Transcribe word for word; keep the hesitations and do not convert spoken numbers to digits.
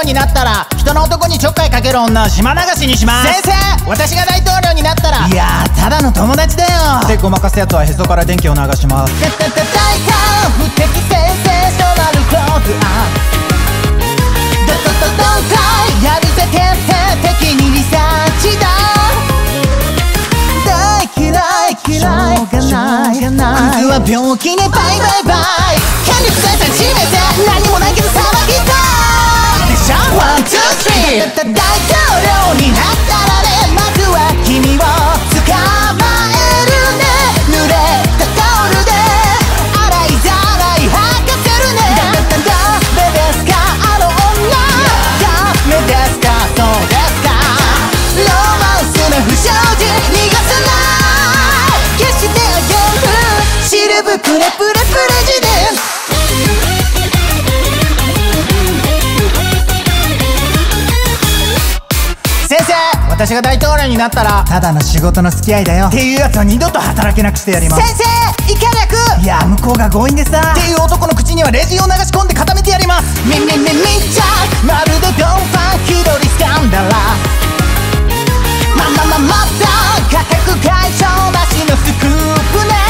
になったら人の男にちょっかいかける女を島流しにします。先生、私が大統領になったら、いやーただの友達だよってごまかすやつはへそから電気を流します。たたた大胆不敵センセーショナルクローズアップ、ドドドドンカイやるぜ天性的にリサーチだ。大嫌い嫌いしょうがないクズは病気ねバイバイバイ。権力財産占めて何もないけど騒ぎたいでしょ。ワンツースリー大統領になったらね、まずは君を捕まえるね。濡れたタオルで洗いざらい吐かせるね。だだだダメですかあの女、ダメですかそうですか。ロマンスの不祥事逃がさない消してあげるシルブプレプレプレジデンス。先生、私が大統領になったらただの仕事の付き合いだよっていうやつは二度と働けなくしてやります。先生、イケ略、いや向こうが強引でさっていう男の口にはレジンを流し込んで固めてやります。ミミミミッチャーまるでドンファン気取りスキャンダラままままた価格解消なしのスクープね。